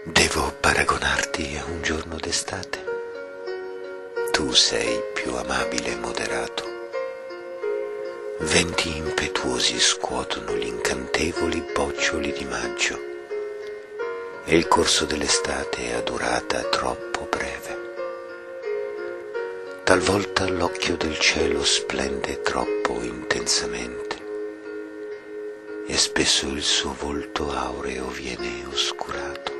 Devo paragonarti a un giorno d'estate? Tu sei più amabile e moderato. Venti impetuosi scuotono gli incantevoli boccioli di maggio e il corso dell'estate ha durata troppo breve. Talvolta l'occhio del cielo splende troppo intensamente e spesso il suo volto aureo viene oscurato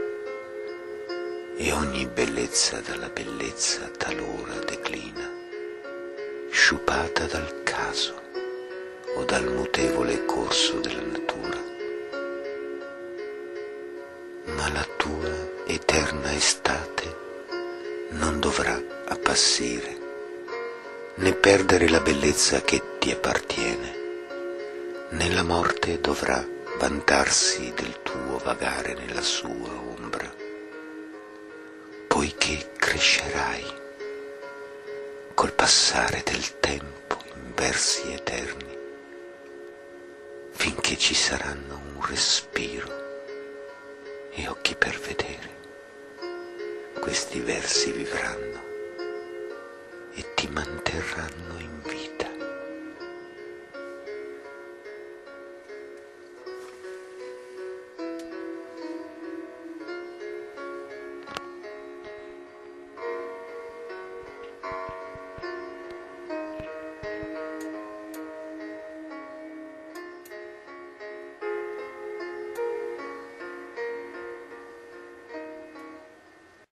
e ogni bellezza dalla bellezza talora declina, sciupata dal caso o dal mutevole corso della natura. Ma la tua eterna estate non dovrà appassire, né perdere la bellezza che ti appartiene, né la morte dovrà vantarsi del tuo vagare nella sua ombra, poiché crescerai col passare del tempo in versi eterni, finché ci saranno un respiro e occhi per vedere. Questi versi vivranno e ti manterranno in vita.